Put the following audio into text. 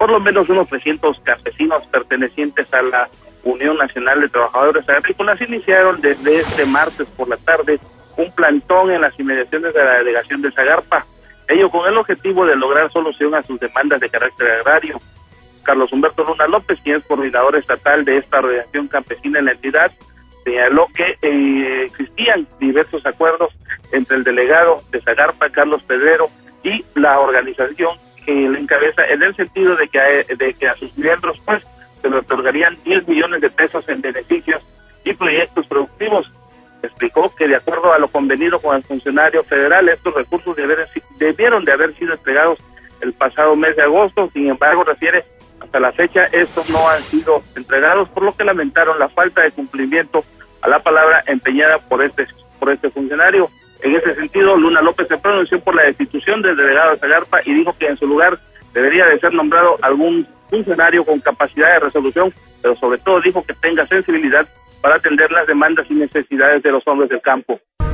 por lo menos unos 300 campesinos pertenecientes a la Unión Nacional de Trabajadores Agrícolas iniciaron desde este martes por la tarde un plantón en las inmediaciones de la delegación de Zagarpa, ello con el objetivo de lograr solución a sus demandas de carácter agrario. Carlos Humberto Luna López, quien es coordinador estatal de esta organización campesina en la entidad, señaló que existían diversos acuerdos entre el delegado de Zagarpa, Carlos Pedrero, y la organización que le encabeza, en el sentido de que a sus miembros pues se le otorgarían 10 millones de pesos en beneficios y proyectos productivos. Explicó que de acuerdo a lo convenido con el funcionario federal, estos recursos debieron de haber sido entregados el pasado mes de agosto. Sin embargo, refiere, hasta la fecha estos no han sido entregados, por lo que lamentaron la falta de cumplimiento a la palabra empeñada por este funcionario. En ese sentido, Luna López se pronunció por la destitución del delegado de Zagarpa y dijo que en su lugar debería de ser nombrado algún funcionario con capacidad de resolución, pero sobre todo dijo que tenga sensibilidad para atender las demandas y necesidades de los hombres del campo.